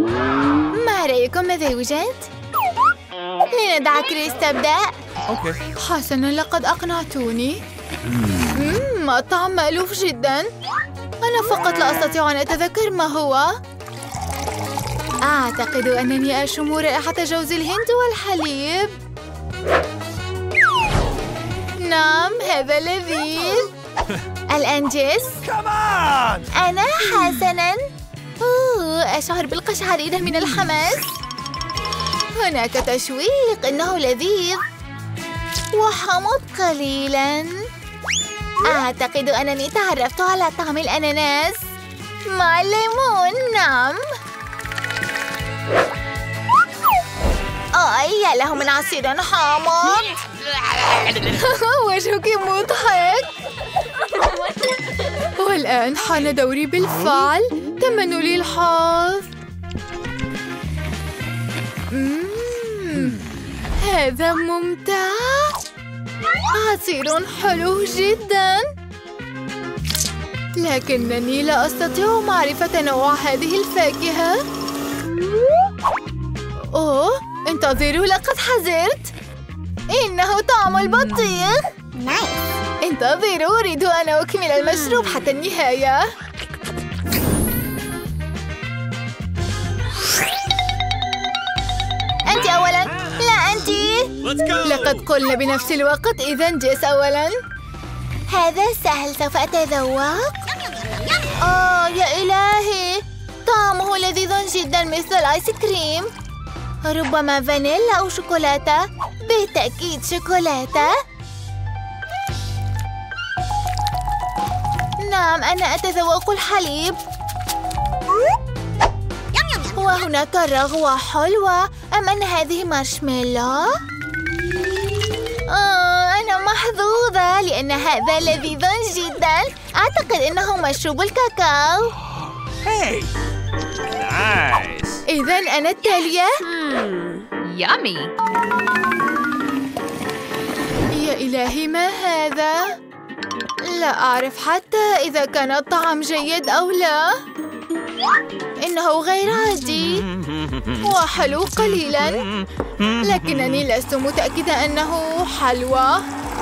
ما رأيكم ماذا يوجد؟ لندع كريس تبدأ. حسناً، لقد أقنعتوني. الطعم مألوف جداً. أنا فقط لا أستطيع أن أتذكر ما هو. أعتقد أنني أشم رائحة جوز الهند والحليب. نعم، هذا لذيذ. الآن جيس. أنا حسناً. أشعر بالقشعريرة من الحماس. هناك تشويق، إنه لذيذ وحامض قليلاً. أعتقد أنني تعرفت على طعم الأناناس مع الليمون. نعم. يا له من عصير حامض. وجهك مضحك. والآن حان دوري بالفعل. تمنوا لي الحظ. هذا ممتع. عصير حلو جدا، لكنني لا أستطيع معرفة نوع هذه الفاكهة. انتظروا، لقد حذرت. إنه طعم البطيخ. انتظروا، أريد أن أكمل المشروب حتى النهاية. أنت أولاً. لا، أنت. لقد قلنا بنفس الوقت. إذن جيس أولاً. هذا سهل، سوف أتذوق. يا إلهي، طعمه لذيذ جداً مثل الآيس كريم. ربما فانيلا أو شوكولاتة. بالتأكيد شوكولاتة. نعم، أنا أتذوق الحليب. وهناك رغوة حلوة. أم أن هذه مارشميلو؟ أنا محظوظة لأن هذا لذيذ جدا. أعتقد إنه مشروب الكاكاو. إذن أنا التالية. يامي. يا إلهي، ما هذا؟ لا أعرف حتى إذا كان الطعم جيد أو لا. إنه غير عادي وحلو قليلاً، لكنني لست متأكدة أنه حلوى.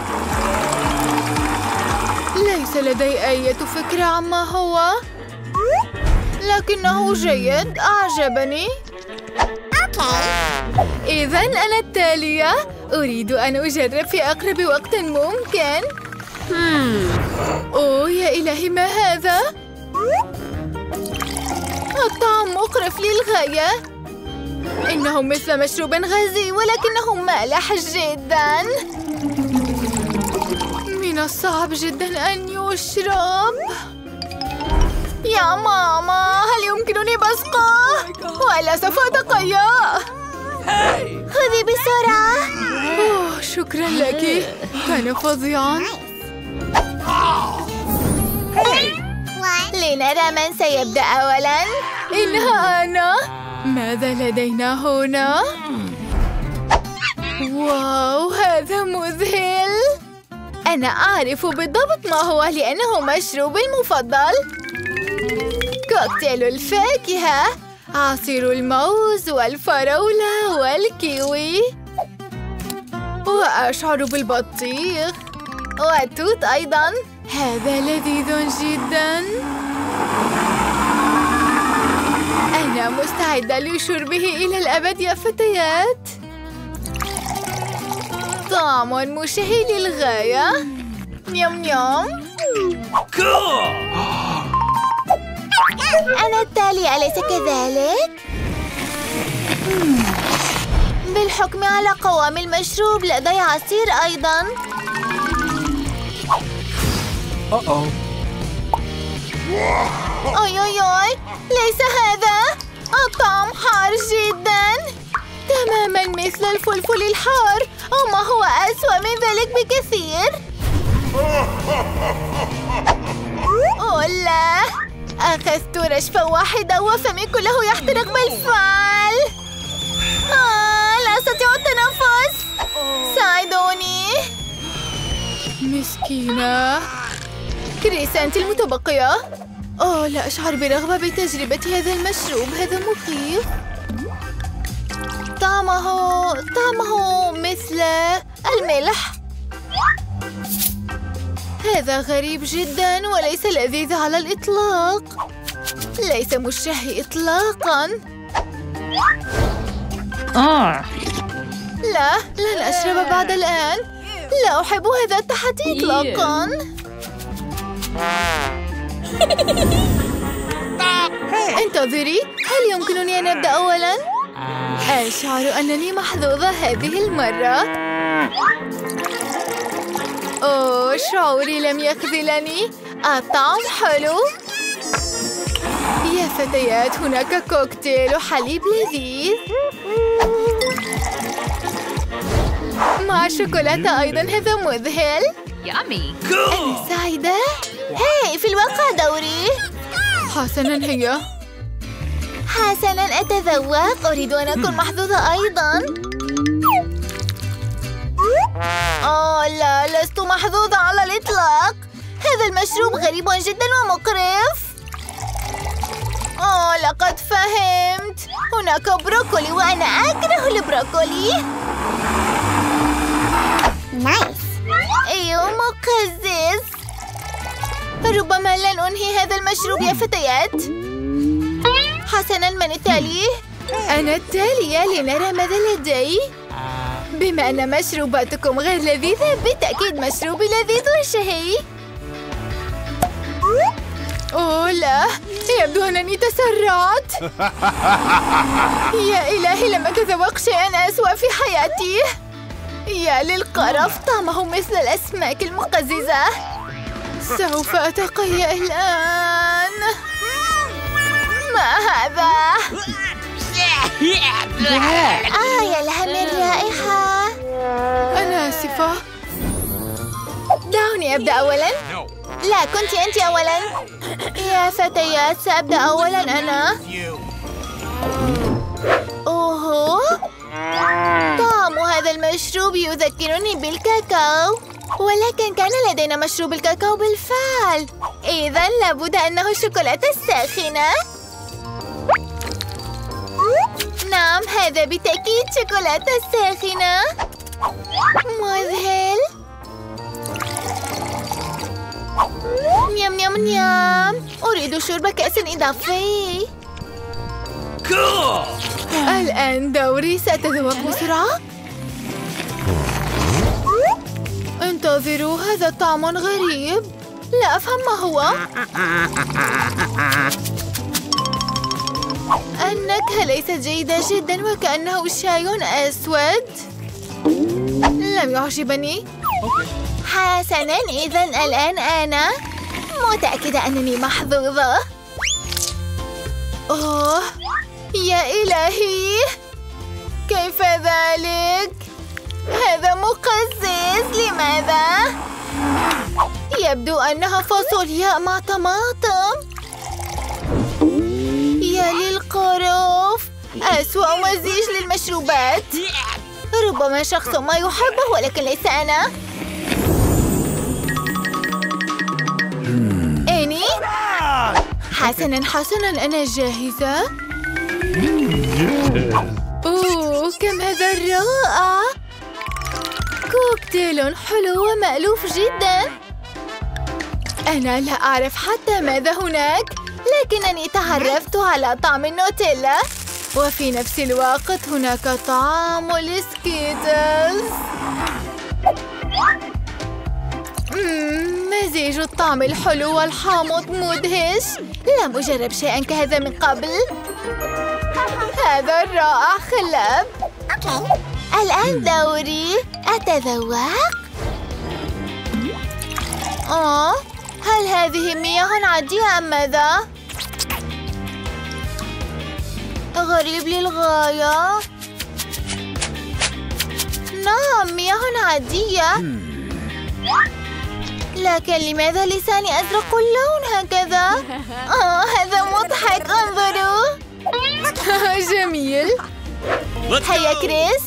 ليس لدي أي فكرة عما هو، لكنه جيد. أعجبني. إذن أنا التالية. أريد أن أجرب في أقرب وقت ممكن. يا إلهي، ما هذا؟ الطعم مقرف للغاية. إنه مثل مشروب غازي ولكنه مالح جدا. من الصعب جدا أن يشرب. يا ماما، هل يمكنني بصقه؟ وإلا سوف أتقيأ. خذي بسرعة. شكرا لك، كان فظيعا. لنرى من سيبدأ أولاً. إنها أنا. ماذا لدينا هنا؟ واو، هذا مذهل. أنا أعرف بالضبط ما هو لأنه مشروبي المفضل. كوكتيل الفاكهة، عصير الموز والفراولة والكيوي. وأشعر بالبطيخ والتوت أيضاً. هذا لذيذ جداً. أنا مستعدة لشربه إلى الأبد يا فتيات. طعم مشهي للغاية. يم يم. أنا التالي، أليس كذلك؟ بالحكم على قوام المشروب لدي عصير أيضاً. أي ليس هذا. الطعم حار جدا، تماما مثل الفلفل الحار، أو ما هو أسوأ من ذلك بكثير. لا، أخذت رشفة واحدة وفمي كله يحترق بالفعل. لا أستطيع التنفس. ساعدوني. مسكينة. كريس، أنت المتبقية. أوه، لا أشعر برغبة بتجربة هذا المشروب. هذا مخيف. طعمه مثل الملح. هذا غريب جدا وليس لذيذ على الإطلاق. ليس مشتهي إطلاقا. لا، لن أشرب بعد الآن. لا أحب هذا التحدي إطلاقا. انتظري، هل يمكنني أن أبدأ أولا؟ أشعر أنني محظوظة هذه المرة. أوه، شعوري لم يخذلني. الطعم حلو. يا فتيات، هناك كوكتيل وحليب لذيذ مع شوكولاتة أيضا. هذا مذهل. Yummy. أنا سعيدة. هاي، في الواقع دوري. حسناً هي. حسناً، أتذوق. أريد أن أكون محظوظة أيضاً. لا، لست محظوظة على الإطلاق. هذا المشروب غريب جداً ومقرف. لقد فهمت. هناك بروكولي وأنا أكره البروكولي. نايس. أيوه، مقزز. ربما لن أنهي هذا المشروب يا فتيات. حسناً، من التالي؟ أنا التالية، لنرى ماذا لدي. بما أن مشروباتكم غير لذيذة، بالتأكيد مشروبي لذيذ وشهي. أوه لا، يبدو أنني تسرعت. يا إلهي، لم أتذوق شيئاً أسوأ في حياتي. يا للقرف، طعمه مثل الأسماك المقززة. سوف أتقيأ الآن. ما هذا؟ يا لها من رائحة. أنا آسفة. دعوني أبدأ أولاً. لا، كنت أنت أولاً. يا فتيات، سأبدأ أولاً أنا. أوه، طعم هذا المشروب يذكرني بالكاكاو، ولكن كان لدينا مشروب الكاكاو بالفعل. إذن لابد أنه الشوكولاتة الساخنة. نعم، هذا بالتأكيد شوكولاتة ساخنة. مذهل. نيام نيام نيام. أريد شرب كأس إضافي. الآن دوري، سأتذوق بسرعة. انتظروا، هذا طعم غريب. لا أفهم ما هو. النكهة ليست جيدة جدا وكأنه شاي أسود. لم يعجبني. حسناً، إذن الآن أنا متأكدة أنني محظوظة. أوه يا إلهي، كيف ذلك؟ هذا مقزز. لماذا؟ يبدو أنها فاصولياء مع طماطم. يا للقرف، أسوأ مزيج للمشروبات. ربما شخص ما يحبه ولكن ليس أنا. إني؟ حسناً حسناً، أنا جاهزة. أوه، كم هذا رائع. كوكتيل حلو ومألوف جداً. أنا لا أعرف حتى ماذا هناك، لكنني تعرفت على طعم النوتيلا، وفي نفس الوقت هناك طعم السكيتلز. مزيج الطعم الحلو والحامض مدهش. لم أجرب شيئا كهذا من قبل. هذا رائع خلاب. الآن دوري، أتذوق. هل هذه مياه عادية أم ماذا؟ غريب للغاية. نعم، مياه عادية. لكن لماذا لساني أزرق اللون هكذا؟ هذا مضحك، انظروا. جميل. هيا كريس.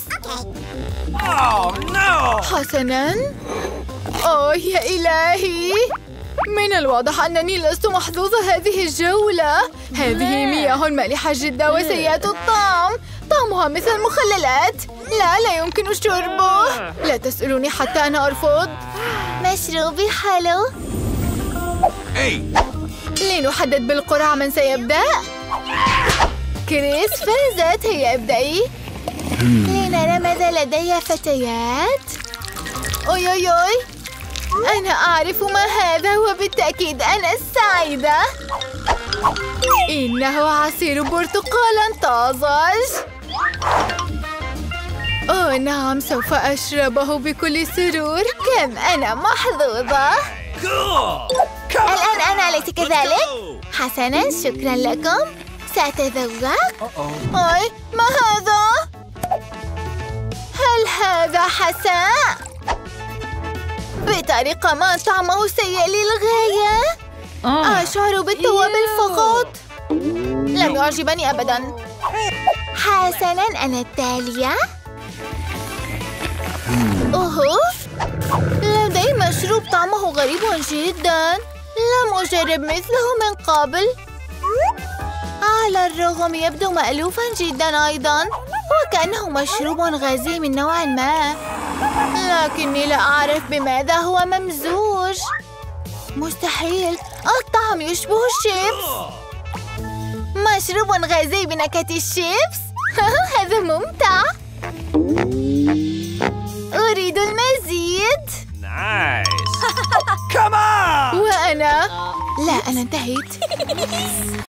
Oh no! حسناً. يا إلهي، من الواضح أنني لست محظوظة هذه الجولة. هذه مياه مالحة جدا وسيئة الطعم. طعمها مثل المخللات. لا يمكن شربه. لا تسألوني حتى أنا أرفض. مشروبي حلو. لنحدد بالقرعة من سيبدأ. كريس فازت. هيا ابدأي. لنرى ماذا لدي فتيات. أوي أنا أعرف ما هذا وبالتأكيد أنا السعيدة. إنه عصير برتقال طازج. أوه نعم سوف أشربه بكل سرور. كم أنا محظوظة. الآن أنا أليس كذلك؟ حسناً شكراً لكم. سأتذوق. أي ما هذا؟ هل هذا حساء؟ بطريقة ما طعمه سيء للغاية. أشعر بالتوابل فقط. لم يعجبني أبداً. حسناً أنا التالية. أوه لدي مشروب طعمه غريب جدا. لم أجرب مثله من قبل. على الرغم يبدو مألوفا جدا أيضا. وكأنه مشروب غازي من نوع ما. لكني لا أعرف بماذا هو ممزوج. مستحيل. الطعم يشبه الشيبس. مشروب غازي بنكهة الشيبس. هذا ممتع. أريد المزيد. نايس. كمان. وأنا لا أنا انتهيت.